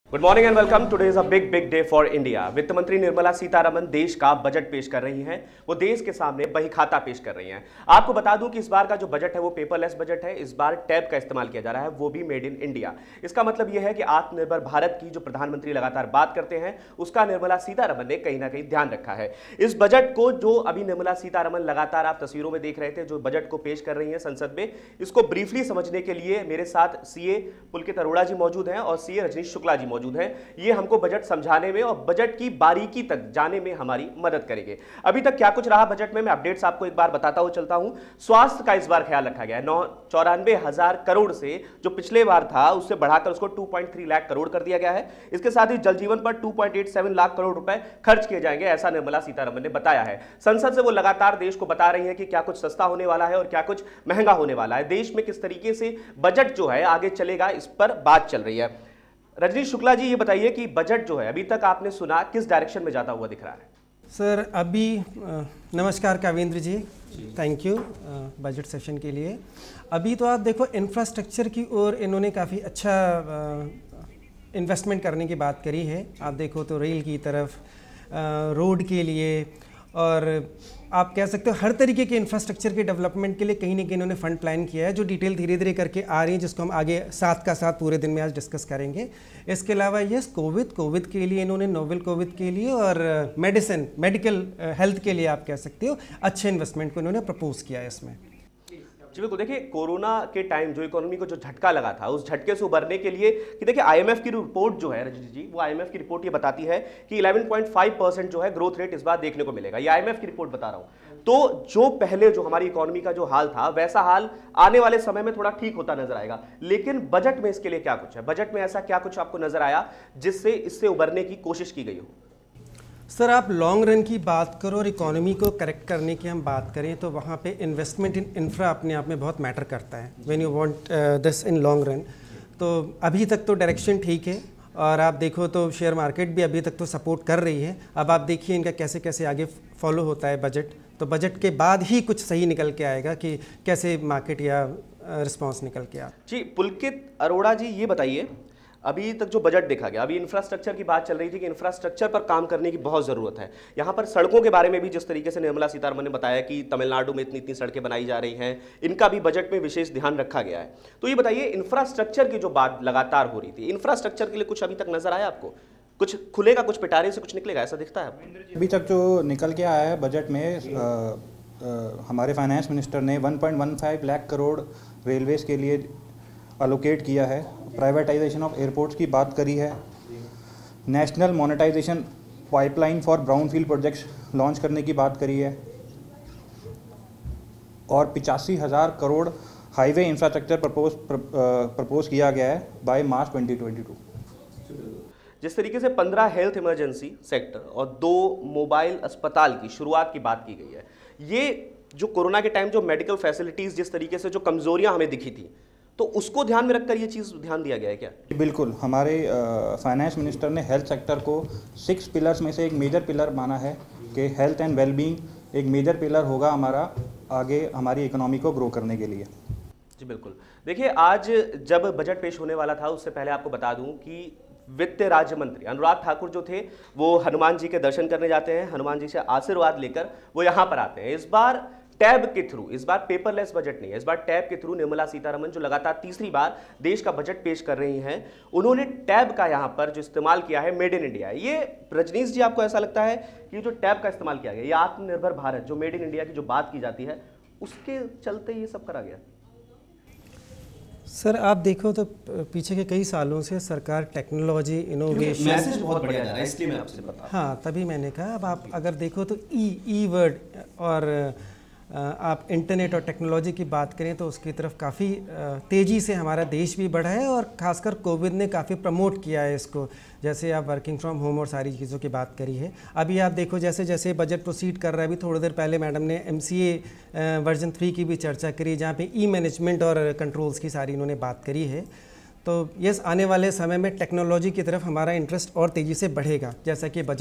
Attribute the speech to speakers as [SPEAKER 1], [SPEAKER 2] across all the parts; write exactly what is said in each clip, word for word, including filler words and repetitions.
[SPEAKER 1] Good morning and welcome. Today is a big big day for India. वित्त मंत्री निर्मला सीतारमण देश का बजट पेश कर रही हैं। वो देश के सामने बही खाता पेश कर रही हैं। आपको बता दूं कि इस बार का जो बजट है वो पेपरलेस बजट है। इस बार टैब का इस्तेमाल किया जा रहा है, वो भी मेड इन इंडिया। इसका मतलब यह है कि आत्मनिर्भर भारत की जो प्रधानमंत्री लगातार बात करते हैं उसका निर्मला सीतारमण ने कहीं ना कहीं ध्यान रखा है। इस बजट को जो अभी निर्मला सीतारमण लगातार आप तस्वीरों में देख रहे थे, जो बजट को पेश कर रही है संसद में, इसको ब्रीफली समझने के लिए मेरे साथ सीए पुलकित अरोड़ा जी मौजूद हैं और सीए रजनीश शुक्ला जी मौजूद हैं। ये हमको बजट समझाने में और बजट की बारीकी तक जाने में हमारी मदद करेंगे। अभी तक क्या कुछ रहा बजट में, मैं अपडेट्स आपको एक बार बताता हुआ चलता हूं। स्वास्थ्य का इस बार ख्याल रखा गया है। नौ चौरानवे हजार करोड़ से जो पिछले बार था उससे बढ़ाकर उसको दो पॉइंट तीन लाख करोड़ कर दिया गया है। इसके साथ ही जल जीवन पर दो पॉइंट आठ सात लाख करोड़ रुपए खर्च किए जाएंगे, ऐसा निर्मला सीतारमण ने बताया है। संसद से वो लगातार देश को बता रही है कि क्या कुछ सस्ता होने वाला है और क्या कुछ महंगा होने वाला है। देश में किस तरीके से बजट जो है आगे चलेगा, इस पर बात चल रही है। रजनीश शुक्ला जी, ये बताइए कि बजट जो है अभी तक आपने सुना किस डायरेक्शन में जाता हुआ दिख रहा है?
[SPEAKER 2] सर अभी नमस्कार Kavendra ji, thank you budget session के लिए। अभी तो आप देखो इंफ्रास्ट्रक्चर की ओर इन्होंने काफ़ी अच्छा इन्वेस्टमेंट करने की बात करी है। आप देखो तो रेल की तरफ, रोड के लिए, और आप कह सकते हो हर तरीके के इंफ्रास्ट्रक्चर के डेवलपमेंट के लिए कहीं ना कहीं इन्होंने फंड प्लान किया है, जो डिटेल धीरे धीरे करके आ रही है, जिसको हम आगे साथ का साथ पूरे दिन में आज डिस्कस करेंगे। इसके अलावा यस कोविड कोविड के लिए इन्होंने नोवेल कोविड के लिए और मेडिसिन मेडिकल हेल्थ के लिए आप कह सकते हो अच्छे इन्वेस्टमेंट को इन्होंने प्रपोज किया है इसमें।
[SPEAKER 1] जी बिल्कुल। देखिए, कोरोना के टाइम जो इकोनॉमी को जो झटका लगा था, उस झटके से उबरने के लिए कि देखिए आईएमएफ की रिपोर्ट जो है रजनीश जी, वो आईएमएफ की रिपोर्ट ये बताती है कि ग्यारह पॉइंट पाँच परसेंट जो है ग्रोथ रेट इस बार देखने को मिलेगा। ये आईएमएफ की रिपोर्ट बता रहा हूं। तो जो पहले जो हमारी इकोनॉमी का जो हाल था, वैसा हाल आने वाले समय में थोड़ा ठीक होता नजर आएगा। लेकिन बजट में इसके लिए क्या कुछ है? बजट में ऐसा क्या कुछ आपको नजर आया जिससे इससे उबरने की कोशिश की गई हो?
[SPEAKER 2] सर आप लॉन्ग रन की बात करो और इकोनॉमी को करेक्ट करने की हम बात करें तो वहाँ पे इन्वेस्टमेंट इन इंफ्रा अपने आप में बहुत मैटर करता है when you want this in long run. तो अभी तक तो डायरेक्शन ठीक है और आप देखो तो शेयर मार्केट भी अभी तक तो सपोर्ट कर रही है। अब आप देखिए इनका कैसे कैसे आगे फॉलो होता है बजट, तो बजट के बाद ही कुछ सही निकल के आएगा कि कैसे मार्केट या रिस्पॉन्स निकल के आ।
[SPEAKER 1] जी पुलकित अरोड़ा जी, ये बताइए अभी तक जो बजट देखा गया, अभी इंफ्रास्ट्रक्चर की बात चल रही थी कि इंफ्रास्ट्रक्चर पर काम करने की बहुत ज़रूरत है। यहाँ पर सड़कों के बारे में भी जिस तरीके से निर्मला सीतारमण ने बताया कि तमिलनाडु में इतनी इतनी सड़कें बनाई जा रही हैं, इनका भी बजट में विशेष ध्यान रखा गया है। तो ये बताइए इंफ्रास्ट्रक्चर की जो बात लगातार हो रही थी, इंफ्रास्ट्रक्चर के लिए कुछ अभी तक नजर आया आपको? कुछ खुलेगा, कुछ पिटारे से कुछ निकलेगा, ऐसा दिखता है?
[SPEAKER 3] अभी तक जो निकल के आया है बजट में, आ, आ, हमारे फाइनेंस मिनिस्टर ने एक पॉइंट एक पाँच लाख करोड़ रेलवेज के लिए अलोकेट किया है। प्राइवेटाइजेशन ऑफ एयरपोर्ट्स की बात करी है। National monetization pipeline for brownfield projects launch करने की बात करी है और पिचासी हज़ार crore highway infrastructure propose propose किया गया है बाय मार्च दो हज़ार बाईस।
[SPEAKER 1] जिस तरीके से पंद्रह हेल्थ इमरजेंसी सेक्टर और दो मोबाइल अस्पताल की शुरुआत की बात की गई है, ये जो कोरोना के टाइम जो मेडिकल फैसिलिटीज जिस तरीके से जो कमजोरियां हमें दिखी थी, तो उसको ध्यान में रखकर ये चीज़ ध्यान दिया गया है क्या?
[SPEAKER 3] बिल्कुल। हमारे फाइनेंस मिनिस्टर ने हेल्थ सेक्टर को सिक्स पिलर्स में से एक मेजर पिलर माना है कि हेल्थ एंड वेलबींग एक मेजर पिलर होगा हमारा आगे हमारी इकोनॉमी को ग्रो करने के लिए।
[SPEAKER 1] जी बिल्कुल। देखिए, आज जब बजट पेश होने वाला था उससे पहले आपको बता दूं कि वित्त राज्य मंत्री अनुराग ठाकुर जो थे वो हनुमान जी के दर्शन करने जाते हैं, हनुमान जी से आशीर्वाद लेकर वो यहाँ पर आते हैं। इस बार टैब के थ्रू, इस बार पेपरलेस बजट नहीं है, इस बार टैब के थ्रू निर्मला सीतारमण जो लगातार तीसरी बार देश का बजट पेश कर रही हैं, उन्होंने टैब का यहाँ पर जो इस्तेमाल किया है मेड इन इंडिया। ये रजनीश जी, आपको ऐसा लगता है कि जो टैब का इस्तेमाल किया गया, ये आत्मनिर्भर भारत जो मेड इन इंडिया की जो बात की जाती है उसके चलते ये सब करा गया?
[SPEAKER 2] सर आप देखो तो पीछे के कई सालों से सरकार टेक्नोलॉजी इनोवेशन,
[SPEAKER 1] मैसेज बहुत बढ़िया जा रहा है, इसलिए मैं आपसे बता।
[SPEAKER 2] हाँ, तभी मैंने कहा अब आप अगर देखो तो ई ई वर्ड और आप इंटरनेट और टेक्नोलॉजी की बात करें तो उसकी तरफ काफ़ी तेज़ी से हमारा देश भी बढ़ा है और ख़ासकर कोविड ने काफ़ी प्रमोट किया है इसको। जैसे आप वर्किंग फ्रॉम होम और सारी चीज़ों की बात करी है। अभी आप देखो जैसे जैसे बजट प्रोसीड कर रहा है, अभी थोड़ी देर पहले मैडम ने एमसीए वर्जन थ्री की भी चर्चा करी, जहाँ पे ई मैनेजमेंट और कंट्रोल्स की सारी इन्होंने बात करी है। तो यस, आने वाले समय में टेक्नोलॉजी की तरफ हमारा इंटरेस्ट और तेज़ी से बढ़ेगा, जैसा कि बजट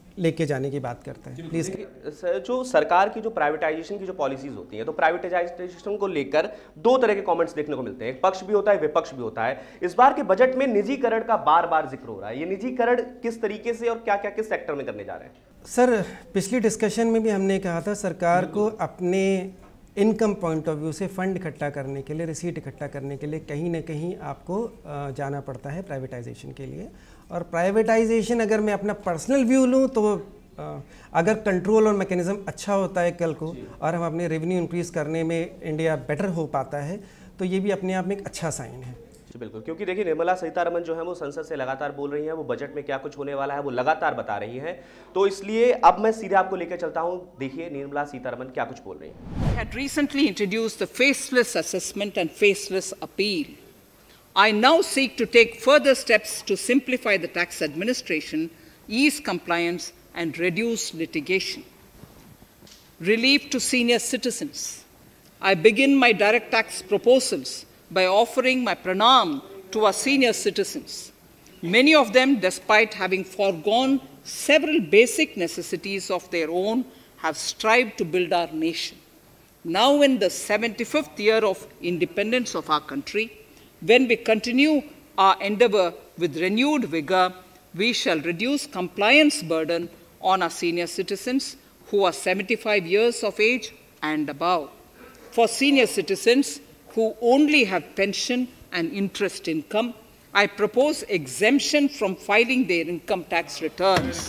[SPEAKER 2] लेके जाने की बात करता है। प्लीज।
[SPEAKER 1] जो सरकार की जो प्राइवेटाइजेशन की जो पॉलिसीज होती हैं, तो प्राइवेटाइजेशन को लेकर दो तरह के कमेंट्स देखने को मिलते हैं, एक पक्ष भी होता है, विपक्ष भी होता है। इस बार के बजट में निजीकरण का बार बार जिक्र हो रहा है, ये निजीकरण किस तरीके से और क्या क्या किस सेक्टर में करने जा रहे हैं?
[SPEAKER 2] सर, पिछली डिस्कशन में भी हमने कहा था सरकार को अपने इनकम पॉइंट ऑफ व्यू से फंड इकट्ठा करने के लिए, रिसीट इकट्ठा करने के लिए कहीं ना कहीं आपको जाना पड़ता है प्राइवेटाइजेशन के लिए। और प्राइवेटाइजेशन अगर मैं अपना पर्सनल व्यू लूँ तो अगर कंट्रोल और मैकेनिज़्म अच्छा होता है कल को और हम अपने रेवेन्यू इंक्रीज़ करने में इंडिया बेटर हो पाता है, तो ये भी अपने आप में एक अच्छा साइन है।
[SPEAKER 1] जी बिल्कुल, क्योंकि देखिए निर्मला सीतारमण जो है वो संसद से लगातार बोल रही हैं, वो बजट में क्या कुछ होने वाला है वो लगातार बता रही हैं, तो इसलिए अब मैं सीधे आपको लेकर चलता हूं, देखिए निर्मला सीतारमण क्या कुछ बोल रही हैं।
[SPEAKER 4] Had recently introduced the faceless assessment and faceless appeal. I now seek to take further steps to simplify the tax administration, ease compliance and reduce litigation. Relief to senior citizens. I begin my direct tax proposals by offering my pranam to our senior citizens. Many of them, despite having foregone several basic necessities of their own, have strived to build our nation. Now in the seventy-fifth year of independence of our country, when we continue our endeavor with renewed vigor, we shall reduce compliance burden on our senior citizens who are seventy-five years of age and above. For senior citizens who only have pension and interest income, I propose exemption from filing their income tax returns.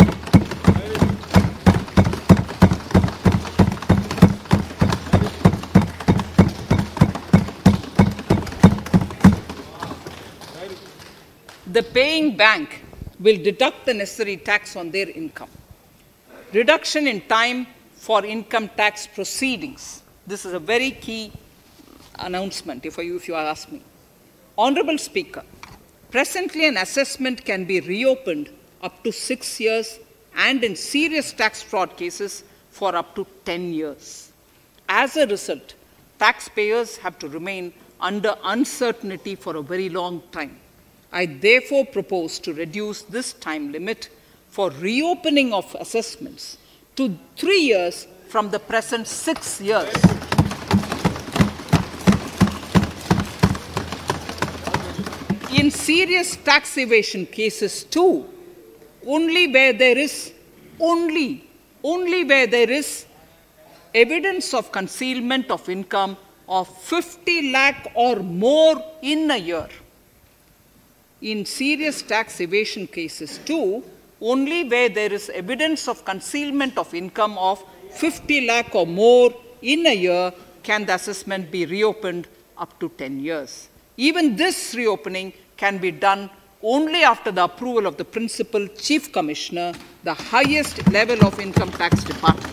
[SPEAKER 4] The paying bank will deduct the necessary tax on their income. Reduction in time for income tax proceedings. This is a very key announcement, if you, if you ask me. Honorable Speaker, presently an assessment can be reopened up to six years and in serious tax fraud cases for up to ten years. As a result, taxpayers have to remain under uncertainty for a very long time. I therefore propose to reduce this time limit for reopening of assessments to three years from the present six years. In serious tax evasion cases too, only where there is, only, only where there is evidence of concealment of income of fifty lakh or more in a year. In serious tax evasion cases too, only where there is evidence of concealment of income of fifty lakh or more in a year can the assessment be reopened up to ten years. Even this reopening can be done only after the approval of the Principal Chief Commissioner, the highest level of Income Tax Department.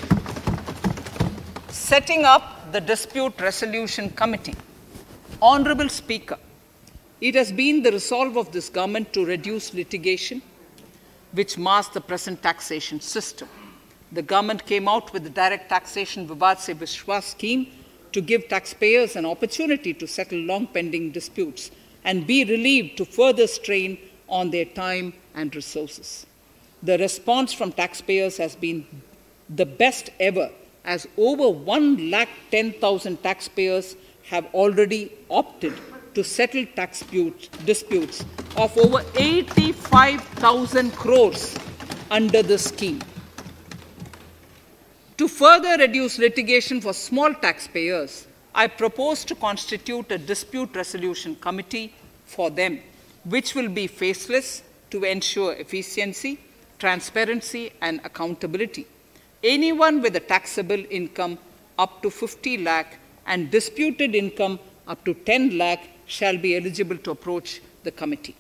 [SPEAKER 4] Setting up the Dispute Resolution Committee. Honorable Speaker, it has been the resolve of this government to reduce litigation, which mars the present taxation system. The government came out with the Direct Taxation Vivad Se Vishwas scheme to give taxpayers an opportunity to settle long-pending disputes and be relieved to further strain on their time and resources. The response from taxpayers has been the best ever, as over one lakh ten thousand taxpayers have already opted to settle tax disputes of over eighty-five thousand crores under the scheme. To further reduce litigation for small taxpayers, I propose to constitute a dispute resolution committee for them, which will be faceless to ensure efficiency, transparency, and accountability. Anyone with a taxable income up to fifty lakh and disputed income up to ten lakh shall be eligible to approach the committee.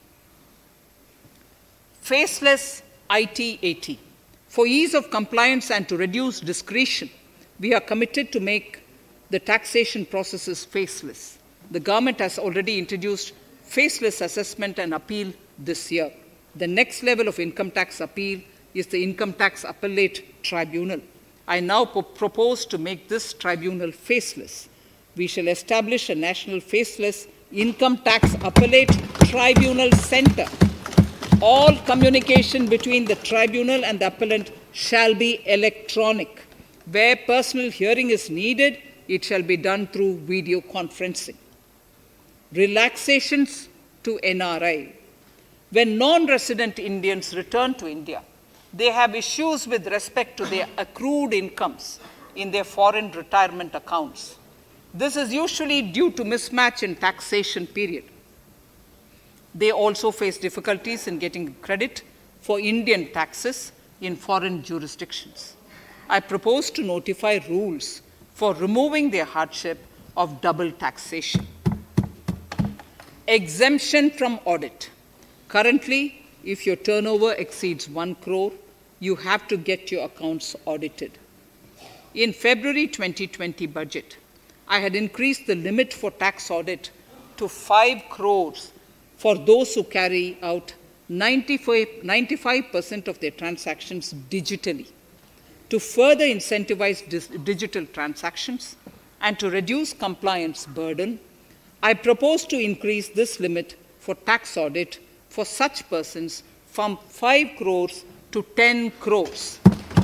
[SPEAKER 4] Faceless I T A T. For ease of compliance and to reduce discretion, we are committed to make the taxation processes faceless. The government has already introduced faceless assessment and appeal this year. The next level of income tax appeal is the Income Tax Appellate Tribunal. I now propose to make this tribunal faceless. We shall establish a national faceless Income Tax Appellate Tribunal Center All communication between the tribunal and the appellant shall be electronic. Where personal hearing is needed, it shall be done through video conferencing. Relaxations to N R I. When non-resident Indians return to India, they have issues with respect to their accrued incomes in their foreign retirement accounts. This is usually due to mismatch in taxation period. They also face difficulties in getting credit for Indian taxes in foreign jurisdictions. I propose to notify rules for removing their hardship of double taxation. Exemption from audit. Currently, if your turnover exceeds one crore, you have to get your accounts audited. In February twenty twenty budget, I had increased the limit for tax audit to five crores for those who carry out ninety-five percent of their transactions digitally. To further incentivize digital transactions and to reduce compliance burden, I propose to increase this limit for tax audit for such persons from five crores to ten crores.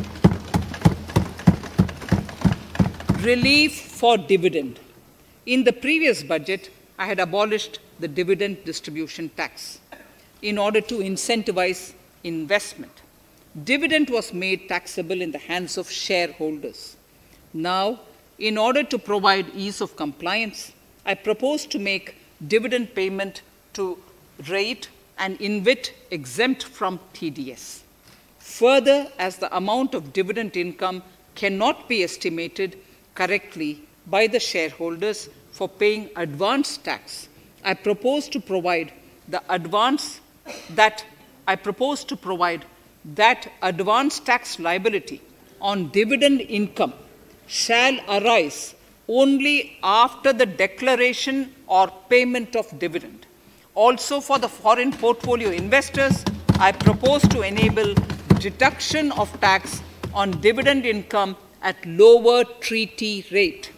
[SPEAKER 4] Relief for dividend. In the previous budget, I had abolished the dividend distribution tax in order to incentivize investment. Dividend was made taxable in the hands of shareholders. Now, in order to provide ease of compliance, I propose to make dividend payment to rate and I N V I T exempt from T D S. Further, as the amount of dividend income cannot be estimated correctly by the shareholders for paying advance tax, I propose to provide the advance that I propose to provide that advance tax liability on dividend income shall arise only after the declaration or payment of dividend. Also, for the foreign portfolio investors, I propose to enable deduction of tax on dividend income at lower treaty rate.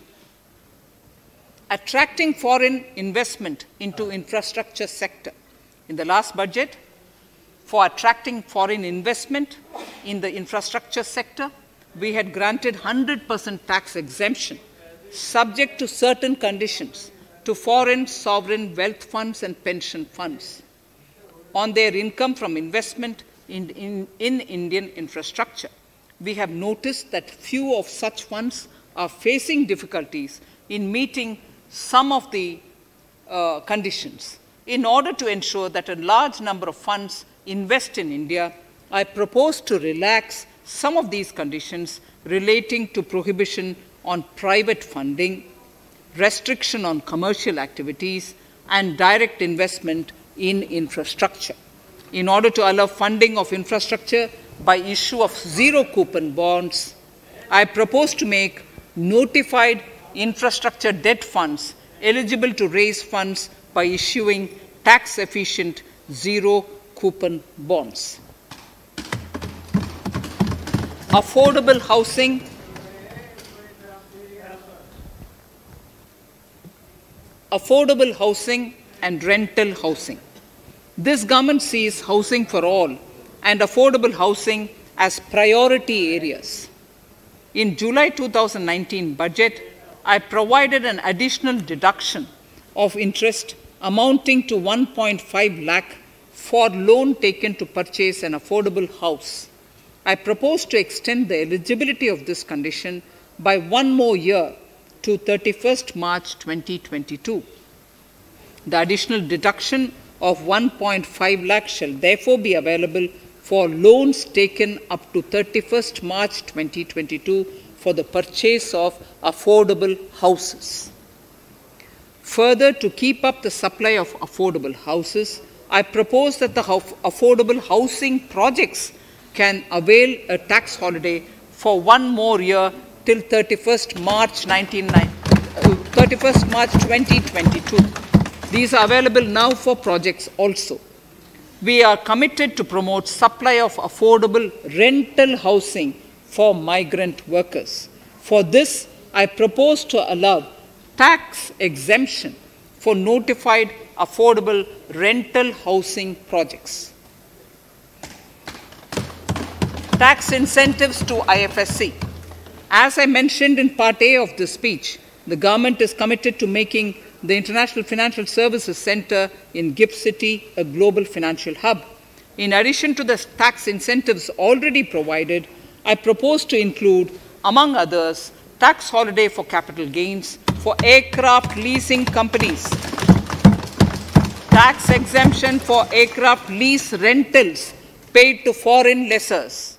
[SPEAKER 4] Attracting foreign investment into infrastructure sector. In the last budget, for attracting foreign investment in the infrastructure sector, we had granted one hundred percent tax exemption, subject to certain conditions, to foreign sovereign wealth funds and pension funds on their income from investment in, in, in Indian infrastructure. We have noticed that few of such funds are facing difficulties in meeting some of the uh, conditions. In order to ensure that a large number of funds invest in India, I propose to relax some of these conditions relating to prohibition on private funding, restriction on commercial activities, and direct investment in infrastructure. In order to allow funding of infrastructure by issue of zero coupon bonds, I propose to make notified infrastructure debt funds eligible to raise funds by issuing tax-efficient zero coupon bonds. Affordable housing. Affordable housing and rental housing. This government sees housing for all and affordable housing as priority areas. In July two thousand nineteen budget, I provided an additional deduction of interest amounting to one point five lakh for loan taken to purchase an affordable house. I propose to extend the eligibility of this condition by one more year to thirty-first March twenty twenty-two. The additional deduction of one point five lakh shall therefore be available for loans taken up to thirty-first March twenty twenty-two for the purchase of affordable houses. Further, to keep up the supply of affordable houses, I propose that the affordable housing projects can avail a tax holiday for one more year till thirty-first March twenty twenty-two. These are available now for projects also. We are committed to promote supply of affordable rental housing for migrant workers. For this, I propose to allow tax exemption for notified affordable rental housing projects. tax incentives to I F S C. As I mentioned in Part A of this speech, the government is committed to making the International Financial Services Center in GIFT City a global financial hub. In addition to the tax incentives already provided, I propose to include, among others, tax holiday for capital gains for aircraft leasing companies, tax exemption for aircraft lease rentals paid to foreign lessors,